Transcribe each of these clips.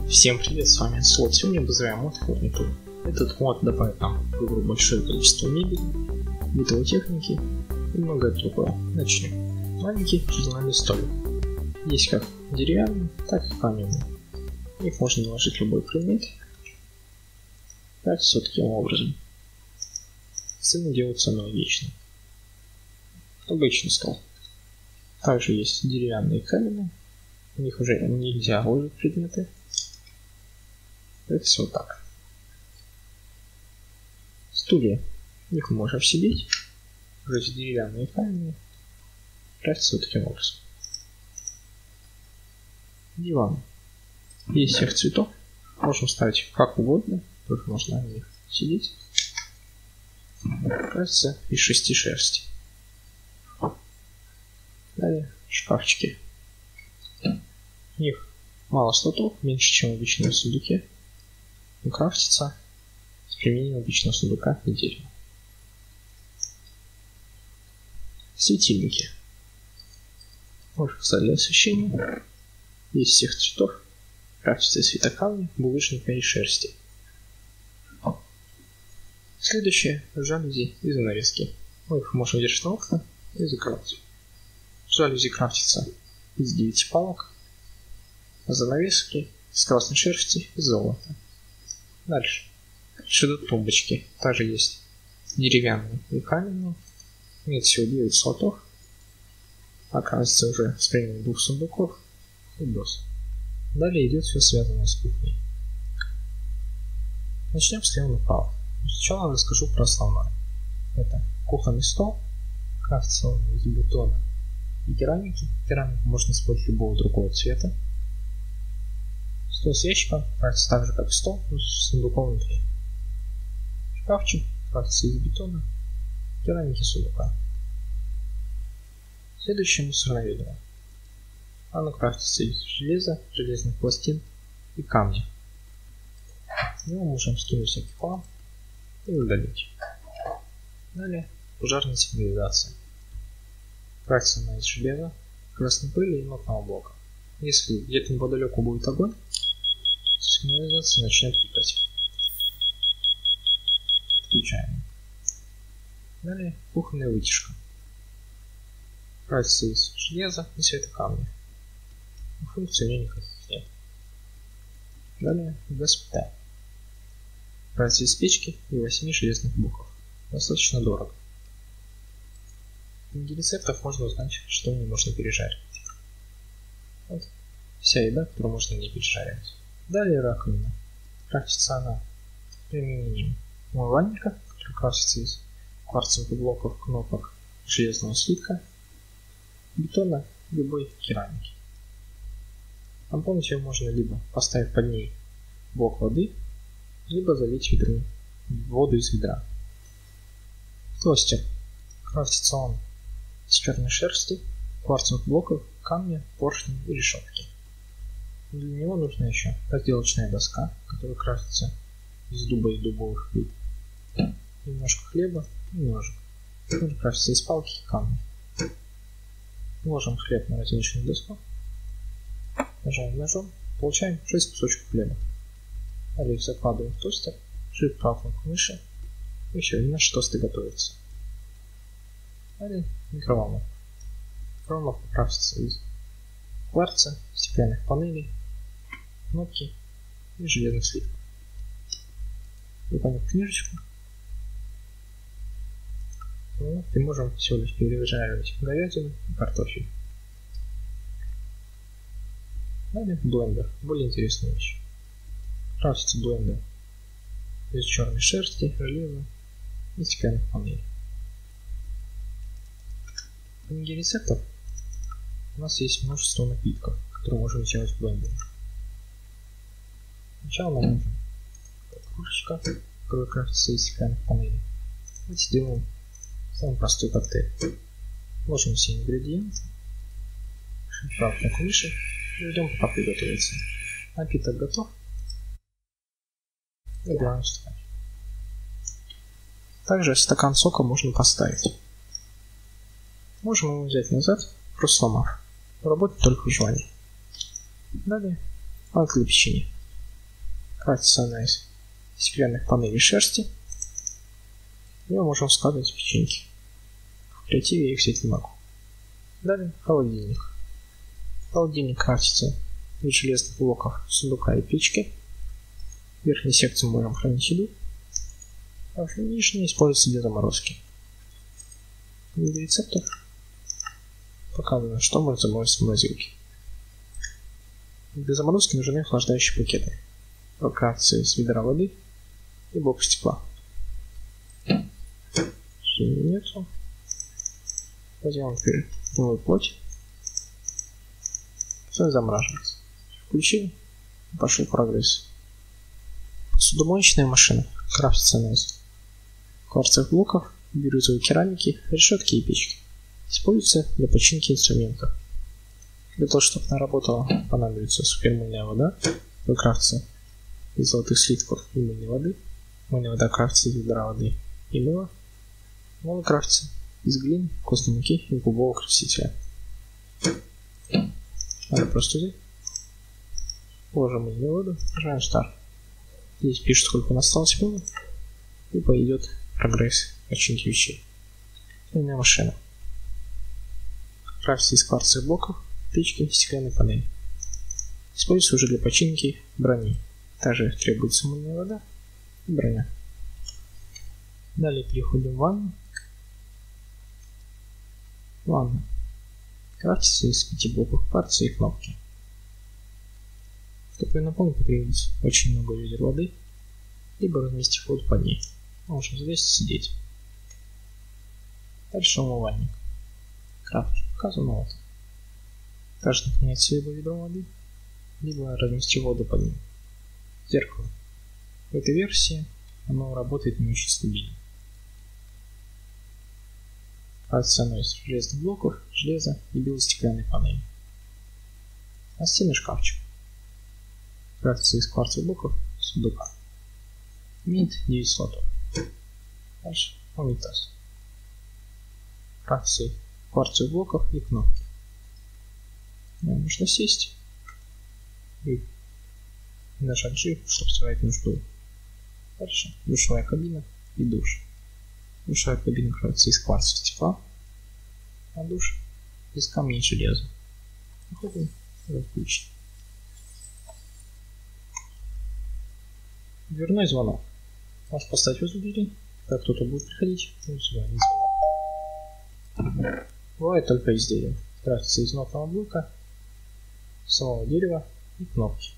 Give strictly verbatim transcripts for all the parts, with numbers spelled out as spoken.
Всем привет, с вами Слот. Сегодня обозреваем мод Фурнитур. Этот мод добавит нам в игру большое количество мебели, бытовой техники и многое другое. Начнем. Маленький журнальный столик. Есть как деревянный, так и каменный. В них можно наложить любой предмет. Так все таким образом. Сцены делаются аналогично. Обычный стол. Также есть деревянные и каменные. В них уже нельзя ложить предметы. Это все так. Стулья. Их можно вселить. Уже деревянные и каменные. Тратится вот таким образом. Диван. Есть всех цветов. Можем ставить как угодно. Тоже можно на них сидеть. Тратится из шести шерсти. Далее шкафчики. В них мало слотов, меньше, чем в обычном сундуке. Но крафтится с применением обычного сундука и дерева. Светильники. Можно поставить для освещения. Есть всех цветов. Крафтится из светокамня, булыжника и шерсти. Следующее – жалюзи и занавески. Мы их можем держать на окна и закрывать. Жалюзи крафтится из девяти палок, а занавески с красной шерсти и золота. Дальше. Дальше идут тумбочки. Также есть деревянные и каменные. Имеет всего девять слотов. Оказывается уже с применением двух сундуков и досок. Далее идет все связанное с кухней. Начнем слева направо. Сначала расскажу про основное. Это кухонный стол. Крафтится он из бетона и керамики. Керамику можно использовать любого другого цвета. Стол с ящиком крафтится так же, как и стол, но с сундуком внутри. Шкафчик крафтится из бетона, керамики, сундука. Следующее мусорное ведро. Оно крафтится из железа, железных пластин и камня. В него можем скинуть всякий хлам и удалить. Далее пожарная сигнализация. Крафтится она из железа, красной пыли и нотного блока. Если где-то неподалеку будет огонь, сигнализация начнет пикать. Включаем. Далее кухонная вытяжка. Крафтится из железа и светокамня. Функций у нее никаких нет. Далее газплита. Крафтится из печки и восьми железных блоков. Достаточно дорого. В книге рецептов можно узнать, что не можно пережаривать. Вот вся еда, которую можно не пережаривать. Далее раковина. Крафтится она применением умывальника, который крафтится из кварцевых блоков, кнопок, железного слитка, бетона, любой керамики. Наполнить ее можно либо поставив под ней блок воды, либо залить ведру, воду из ведра. Тостер. Крафтится он из черной шерсти, кварцевых блоков, камня, поршня и решетки. Для него нужна еще разделочная доска, которая крафтится из дуба и дубовых плит. Немножко хлеба и ножик. Тоже крафтится из палки и камня. Ложим хлеб на разделочную доску. Нажимаем ножом. Получаем шесть кусочков хлеба. Далее их закладываем в тостер. Shift правой кнопкой мыши. И все, и наши тосты готовятся. Далее микроволновка. Микроволновка крафтится из кварца, стеклянных панелей, кнопки и железных слитков. Выполнив книжечку, и можем всего лишь пережаривать говядину и картофель. Далее блендер. Более интересная вещь. Крафтится блендер из черной шерсти, железа и стеклянных панелей. В книге рецептов у нас есть множество напитков, которые можем делать в блендере. Сначала нам нужна кружечка, которая крафтится из стеклянных панелей. Давайте сделаем самый простой коктейль. Ложим все ингредиенты, правой кнопкой мыши и ждем, пока приготовится. Напиток готов. И наливаем в стакан. Также стакан сока можно поставить. Можем его взять назад, просто сломав. Работает только в желании. Далее От печенья. Крафтится она из стеклянных панелей шерсти. И мы можем складывать печеньки. В креативе я их взять не могу. Далее холодильник. Холодильник крафтится из железных блоков сундука и печки. В верхней секции мы можем хранить еду, а в нижней используется для заморозки. В виде рецептов показано, что можно заморозить в морозилке. Для заморозки нужны охлаждающие пакеты. Крафтится из ведра воды и блок стекла. Нету. Возьмем теперь новую плоть. Все замораживается. Включили. Пошел прогресс. Посудомоечная машина. Крафтится она из кварцевых блоков, бирюзовой керамики, решетки и печки. Используется для починки инструментов. Для того, чтобы она работала, понадобится супермыльная вода. Крафтится из золотых слитков и мыльной воды. Мыльная вода крафтится из ведра воды и мыла. Мыло крафтится из глины, костной муки и губового красителя. Надо просто взять. Положим мыльную воду, нажимаем старт. Здесь пишет, сколько у нас осталось мыла. И пойдет прогресс починки вещей. Мыльная машина. Крафтится из кварцевых блоков, печки и стеклянной панели. Используется уже для починки брони. Также требуется мыльная вода и броня. Далее переходим в ванну. Ванна. Крафтится из пяти блоков кварца и кнопки. Чтобы ее наполнить, потребуется очень много ведер воды, либо разместив воду под ней. Можем здесь сидеть. Дальше умывальник. Крафт показано вот. Также наполняется либо ведро воды, либо разместив воду под ним. Зеркало. В этой версии оно работает не очень стабильно. Крафтится оно из железных блоков, железа и белостеклянной панели. Настенный шкафчик. Крафтится из кварцевых блоков сундука. Имеет девять слотов. Дальше унитаз. Крафтится из кварцевых блоков и кнопки. Нам нужно сесть и нажать G, чтобы вставить нужду. Дальше душевая кабина и душ. Душевая кабина крафтится из кварца стекла, а душ из камней и железа. Выходим в ключ. Дверной звонок. Можешь поставить возле двери, когда кто-то будет приходить, и звонить звонок. Бывает только из дерева. Крафтится из нотного блока, самого дерева и кнопки.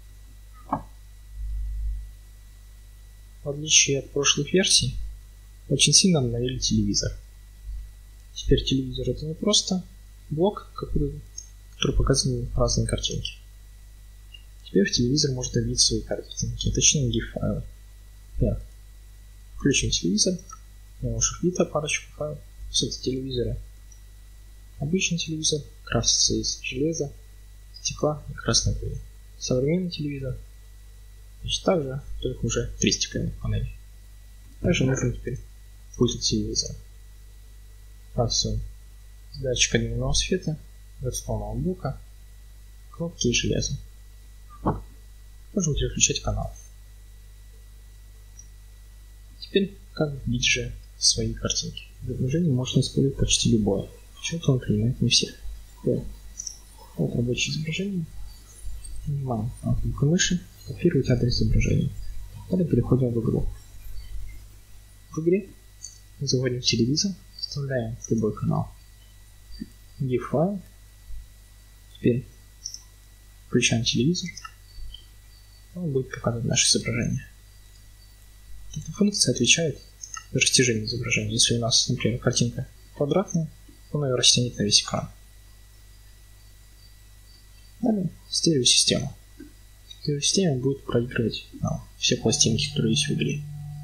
В отличие от прошлых версий, очень сильно обновили телевизор. Теперь телевизор это не просто блок, который, который показывает разные картинки. Теперь в телевизор можно добить свои картинки, точнее гиф-файлы. Так. Включим телевизор. Я уже вбита парочку файлов с этого телевизора. Обычный телевизор крафтится из железа, стекла и красной пыли. Современный телевизор значит, также, только уже три стеклянных панели. Также нужен теперь пульт телевизора. Крафтится из датчика дневного света, виртуального блока, кнопки и железа. Можем переключать канал. Теперь как вбить же свои картинки. Изображение можно использовать почти любое. Почему-то он принимает не всех. Вот рабочее изображение. Нажимаем на кнопку мыши, копировать адрес изображения. Далее переходим в игру. В игре мы заводим телевизор, вставляем в любой канал гиф-файл. Теперь включаем телевизор. Он будет показывать наше изображение. Эта функция отвечает за растяжение изображения. Если у нас, например, картинка квадратная, он ее растянет на весь экран. Далее стереосистема. Стереосистема будет проигрывать а, все пластинки, которые есть в игре.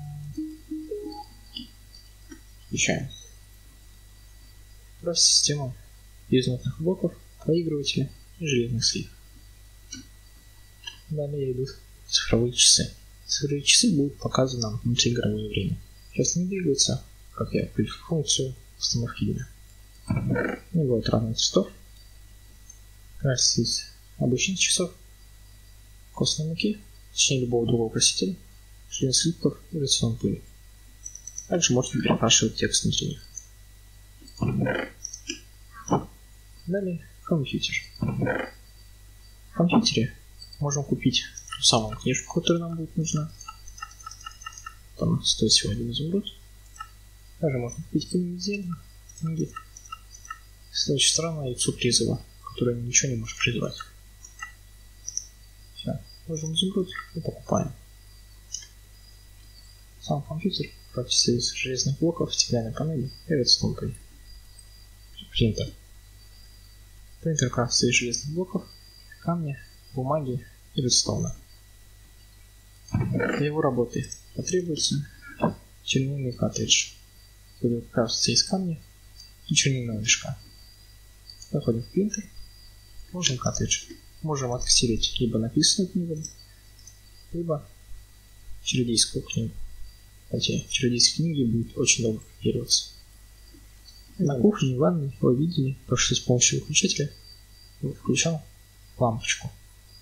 Включаем. Раз система из нотных блоков, проигрывателя и железных слив. Далее идут цифровые часы. Цифровые часы будут показаны нам внутриигровое время. Сейчас не двигаются, как я включу функцию установки дня. Не бывает разных цветов. Крафтится из обычных часов, костной муки точнее любого другого красителя, член слитков и рацион пыли. Также можно перекрашивать текст внутри них. Далее компьютер. В компьютере можем купить ту самую книжку, которая нам будет нужна. Там стоит всего один изумруд. Также можно купить какие-нибудь зелья, книги. Следующая сторона — яйцо призыва, которое ничего не может призывать. Все, ложим изумруд и покупаем. Сам компьютер крафтится из железных блоков, стеклянной панели и редстоун. Принтер. Принтер крафтится из железных блоков, камня, бумаги и редстоуна. Для его работы потребуется чернильный картридж, который крафтится из камня и чернильного мешка. Заходим в принтер, ложим картридж. Можем отксерить либо написанную книгу, либо чародейскую книгу. Хотя чародейские книги будут очень долго копироваться. На кухне и ванной вы видели, что с помощью выключателя включал лампочку.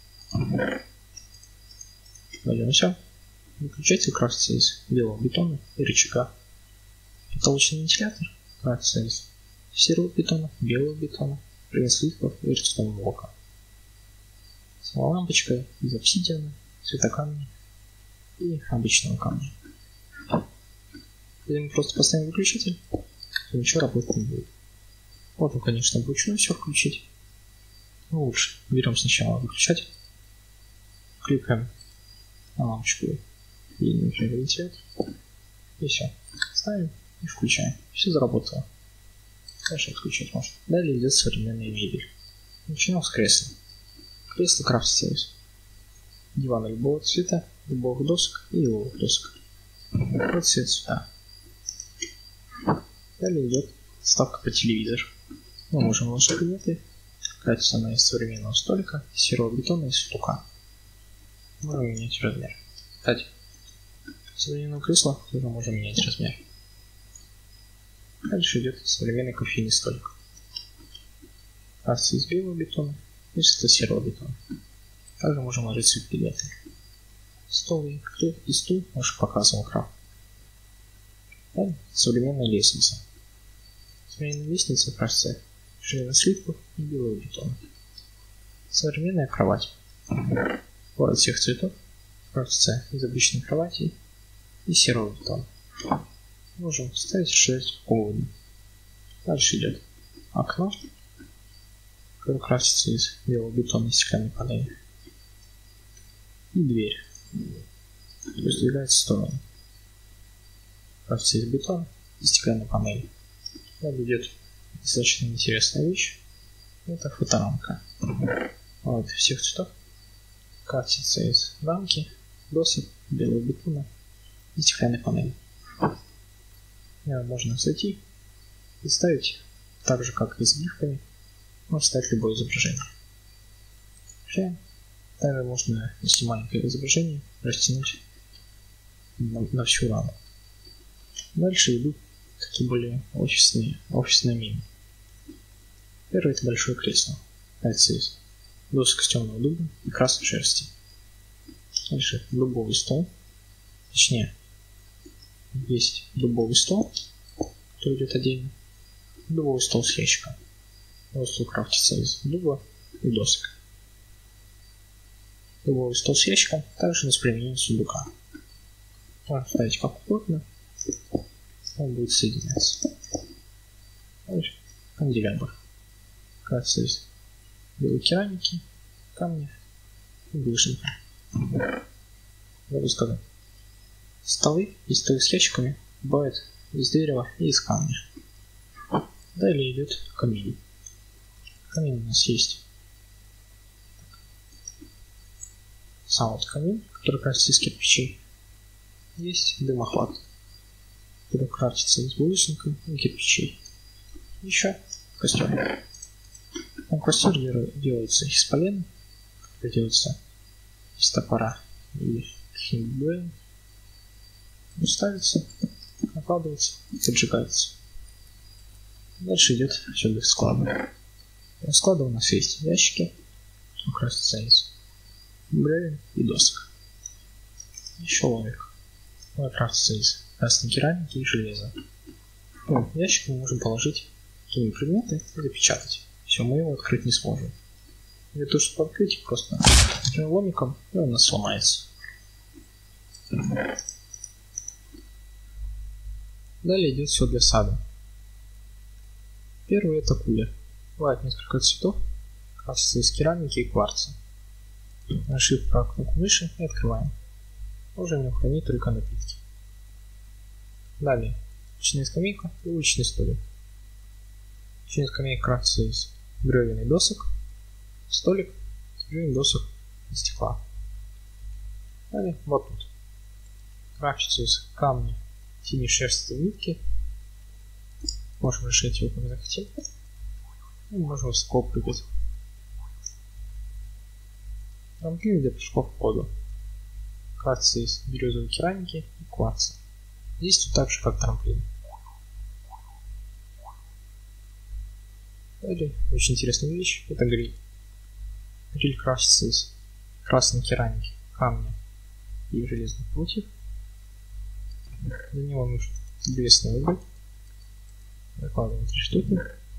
Пойдем все. Выключатель крафтится из белого бетона и рычага. Потолочный вентилятор крафтится из серого бетона, белого бетона, слитков и редстоун блока. Сама лампочка из обсидиана, цветокамня и обычного камня. Если мы просто поставим выключатель, то ничего работать не будет. Можно, конечно, вручную все включить. Но лучше. Берем сначала выключатель, кликаем на лампочку и, например, вентилятор, и все. Ставим и включаем. Все заработало. Дальше отключать можно. Далее идет современная мебель. Начнем с кресла. Кресло крафтится из дивана любого цвета, любых досок и еловых досок. Вот цвет цвета. Далее идет вставка по телевизору. Мы можем ложить предметы. Крафтится она из современного столика, из серого бетона и сундука. Можем менять размер. Кстати, современное кресло тоже можем менять размер. Дальше идет современный кофейный столик. Крафтится из белого бетона и серого бетона. Также можем ложить свои предметы. Стол и стул уже показывал крафт. Далее современная лестница. Современная лестница крафтится из железных слитков и белого бетона. Современная кровать. Бывает всех цветов. Крафтится из обычной кровати и серого бетона. Можем ставить шесть угодно. Дальше идет окно, которое крафтится из белого бетона и стеклянной панели. И дверь, которая сдвигается в сторону. Крафтится из бетона и стеклянной панели. Далее идет достаточно интересная вещь. Это фоторамка. Вот всех цветов. Крафтится из рамки, досок, белого бетона и стеклянной панели. Можно зайти и ставить так же, как и с гифками, можно ставить любое изображение. Включаем. Также можно, если маленькое изображение, растянуть на, на всю раму. Дальше идут такие более офисные, офисные мины. Первое — это большое кресло. Крафтится из досок из темного дуба и красной шерсти. Дальше дубовый стол. Точнее, есть дубовый стол, который идет отдельно. Дубовый стол с ящиком. Дубовый стол крафтится из дуба и досок. Дубовый стол с ящиком также с применением сундука. Можно ставить как угодно. Он будет соединяться. Дальше канделябр. Крафтится из белой керамики, камня и булыжника. Могу сказать. Столы и столы с ящиками бывают из дерева и из камня. Далее идет камин. Камин у нас есть сам вот камин, который крафтится из кирпичей. Есть дымохват, который крафтится из булыжника и кирпичей. Еще костер. Там костер делается из полена, который делается из топора или каких-нибудь бревен. Ставится, накладывается и поджигается. Дальше идет сюда склад. Для склада у нас есть ящики, которые крафтятся из бревен и досок. Еще ломик. Он крафтится из красной керамики и железа. Ну, в ящик мы можем положить какие-нибудь предметы и запечатать. Все, мы его открыть не сможем. Для того, чтобы открыть, просто нажимаем ломиком, и он у нас сломается. Далее идет все для сада. Первый это кулер. Бывает несколько цветов, крафтится из керамики и кварца. Нажав правую кнопку мыши и открываем. Можем в нем хранить только напитки. Далее уличная скамейка и уличный столик. Уличная скамейка крафтится из бревен и досок. Столик с бревен, досок и стекла. Далее вот тут. Крафтится из камня, синей шерсти и нитки. Можем решить его, как захотим. И можем высоко прыгать. Трамплин для прыжков в воду. Крафтится из березовой керамики и кварца. Действует так же, как трамплин. Далее очень интересная вещь – это гриль. Гриль крафтится из красной керамики, камня и железных прутьев. Для него нужен древесный уголь. Выкладываем три штуки.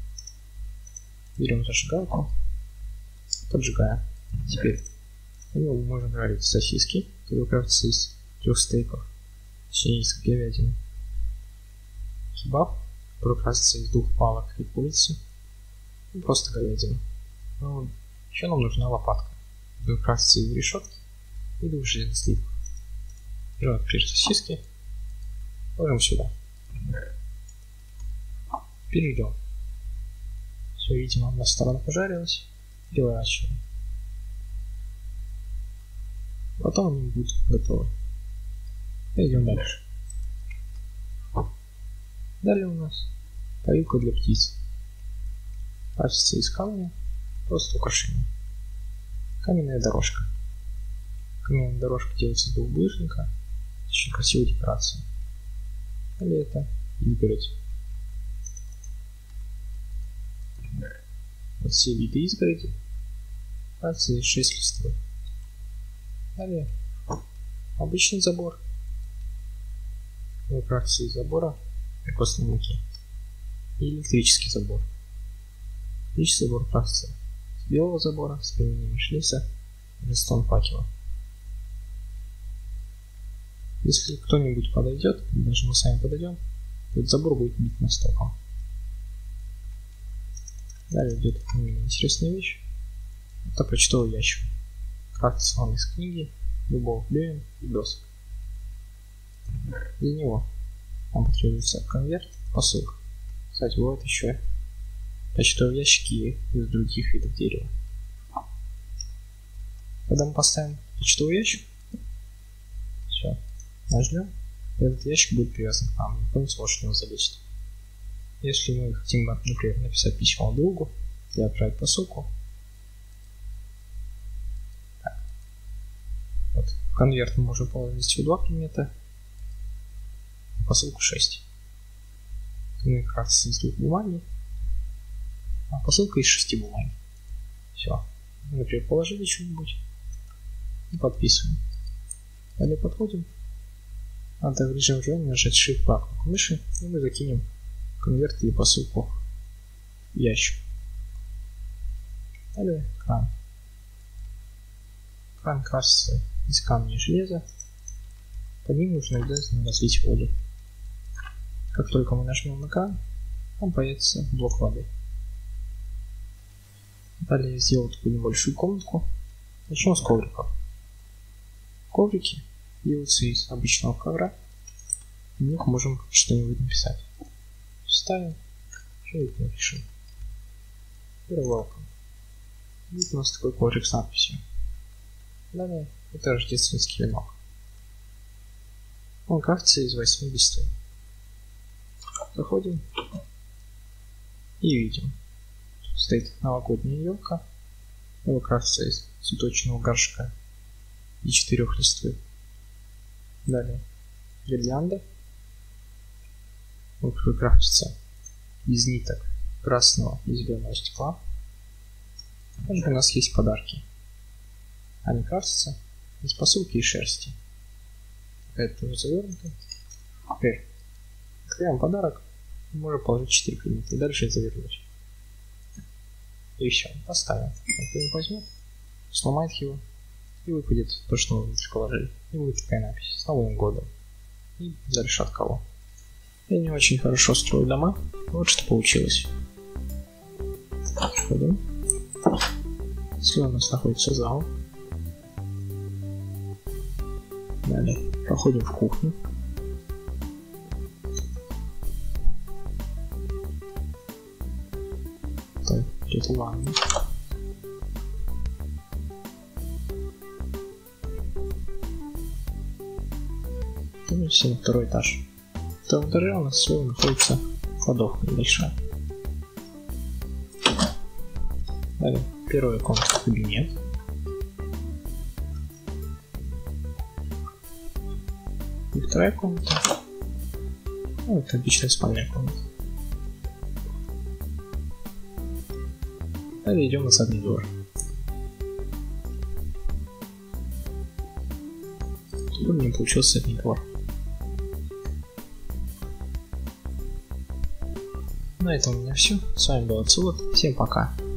Берем зажигалку. Поджигаем. Теперь в него мы можем жарить сосиски, которые крафтятся из трех стейков, точнее из говядины. Кебаб, который крафтится из двух палок и курицы. И просто говядину. Ну, еще нам нужна лопатка, которая крафтится из решетки и двух железных слитков. Берем, например, сосиски. Ложим сюда. Перейдем. Все, видимо, одна сторона пожарилась. Переворачиваем. Потом они будут готовы. Пойдем дальше. Далее у нас поилка для птиц. Крафтится из камня, просто украшение. Каменная дорожка. Каменная дорожка делается из двухбулыжника. Очень красивая декорация. Далее это изгородь. Вот все виды изгороди. Крафтится из шесть листвы. Далее обычный забор. Крафтится из забора и костной муки. И электрический забор. Электрический забор крафтится с белого забора с применением шлица и жестон факела. Если кто-нибудь подойдет, или даже мы сами подойдем, то этот забор будет бить настоком. Далее идет именно интересная вещь. Это почтовый ящик. Крафтится он из книги, любого бревен и досок. Для него нам потребуется конверт, посылка. Кстати, бывают еще почтовые ящики из других видов дерева. Когда мы поставим почтовый ящик, все, нажмем, и этот ящик будет привязан к нам, никто не сможет его залезть. Если мы хотим, например, написать письмо другу или отправить посылку, так. Вот, в конверт мы можем положить всего два предмета, а посылку шесть. Мы как раз из двух бумаги, а посылка из шести бумаги. Все. Например, положили что-нибудь и подписываем. Далее подходим. Надо в режим вживания нажать Shift правой кнопкой мыши, и мы закинем конверт или посылку в ящик. Далее кран. Кран крафтится из камня и железа. Под ним нужно обязательно разлить воду. Как только мы нажмем на кран, там появится блок воды. Далее я сделал такую небольшую комнатку. Начнем с ковриков. Коврики делаются из обычного ковра. В них можем что-нибудь написать. Ставим, что-нибудь напишем. You're welcome. Вот у нас такой коврик с надписью. Далее это рождественский венок. Он крафтится из восьми листвы. Заходим и видим. Тут стоит новогодняя елка. Она крафтится из цветочного горшка и четырех листвы. Далее гирлянда. Он крафтится из ниток красного и зеленого стекла. Также у нас есть подарки. Они крафтятся из посылки и шерсти. Это уже завернуто. Теперь открываем подарок. Можем положить четыре предмета и дальше завернуть. И все, поставим. Кто-нибудь возьмет, сломает его и выпадет то, что мы внутри положили. И будет такая надпись: с Новым годом. И дальше от кого. Я не очень хорошо строю дома. Вот что получилось. Проходим. Слева у нас находится зал. Далее проходим в кухню. Там идет ванна. Поднимемся на второй этаж. На втором этаже у нас слева находится кладовка небольшая. Далее первая комната — кабинет. И вторая комната. Ну, это обычная спальная комната. Далее идем на задний двор. Тут у меня получился задний двор. На этом у меня все. С вами был Ацилот. Всем пока.